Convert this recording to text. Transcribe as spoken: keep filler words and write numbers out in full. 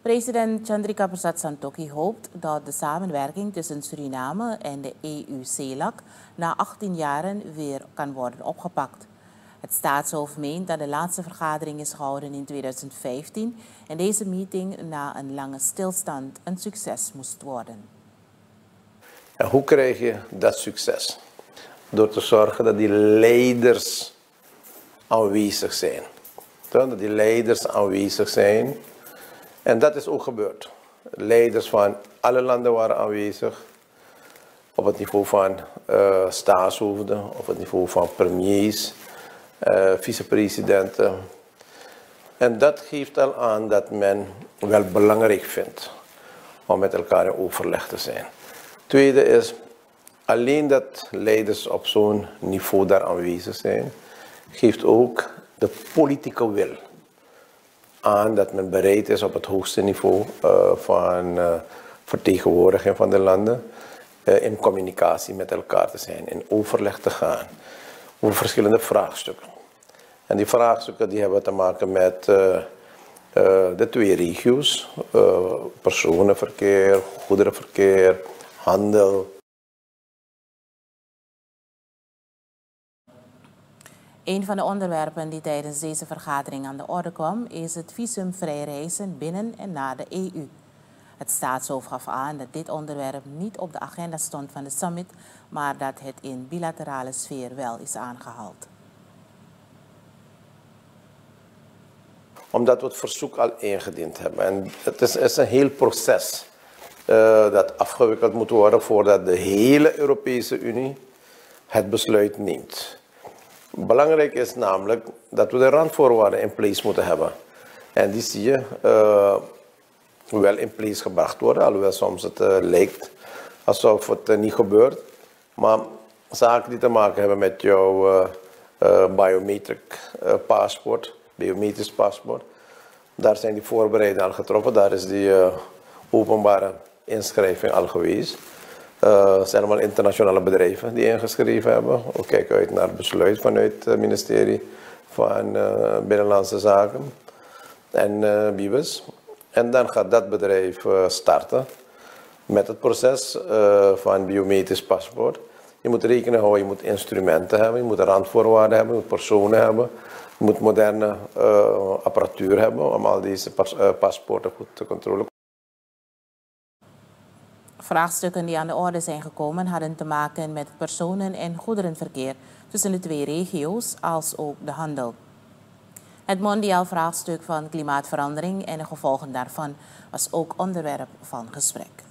President Chandrika Persat Santokhi hoopt dat de samenwerking tussen Suriname en de E U-CELAC na achttien jaren weer kan worden opgepakt. Het staatshoofd meent dat de laatste vergadering is gehouden in tweeduizend vijftien en deze meeting na een lange stilstand een succes moest worden. En hoe krijg je dat succes? Door te zorgen dat die leiders aanwezig zijn. Dat die leiders aanwezig zijn. En dat is ook gebeurd. Leiders van alle landen waren aanwezig. Op het niveau van uh, staatshoofden, op het niveau van premiers, uh, vicepresidenten. En dat geeft al aan dat men wel belangrijk vindt om met elkaar in overleg te zijn. Tweede is, alleen dat leiders op zo'n niveau daar aanwezig zijn, geeft ook de politieke wil aan dat men bereid is op het hoogste niveau uh, van uh, vertegenwoordiging van de landen uh, in communicatie met elkaar te zijn, in overleg te gaan over verschillende vraagstukken. En die vraagstukken die hebben te maken met uh, uh, de twee regio's, uh, personenverkeer, goederenverkeer, handel. Een van de onderwerpen die tijdens deze vergadering aan de orde kwam is het visumvrij reizen binnen en naar de E U. Het staatshoofd gaf aan dat dit onderwerp niet op de agenda stond van de summit, maar dat het in bilaterale sfeer wel is aangehaald. Omdat we het verzoek al ingediend hebben. En het is, is een heel proces uh, dat afgewikkeld moet worden voordat de hele Europese Unie het besluit neemt. Belangrijk is namelijk dat we de randvoorwaarden in place moeten hebben. En die zie je uh, wel in place gebracht worden, alhoewel soms het uh, lijkt alsof het uh, niet gebeurt. Maar zaken die te maken hebben met jouw uh, uh, biometric uh, paspoort, biometrisch paspoort, daar zijn die voorbereidingen al getroffen. Daar is die uh, openbare inschrijving al geweest. Uh, er zijn allemaal internationale bedrijven die ingeschreven hebben. We kijken uit naar het besluit vanuit het ministerie van uh, Binnenlandse Zaken en uh, Bibes. En dan gaat dat bedrijf uh, starten met het proces uh, van biometrisch paspoort. Je moet rekening houden, je moet instrumenten hebben, je moet randvoorwaarden hebben, je moet personen hebben. Je moet moderne uh, apparatuur hebben om al deze pas, uh, paspoorten goed te controleren. Vraagstukken die aan de orde zijn gekomen hadden te maken met personen- en goederenverkeer tussen de twee regio's, als ook de handel. Het mondiaal vraagstuk van klimaatverandering en de gevolgen daarvan was ook onderwerp van gesprek.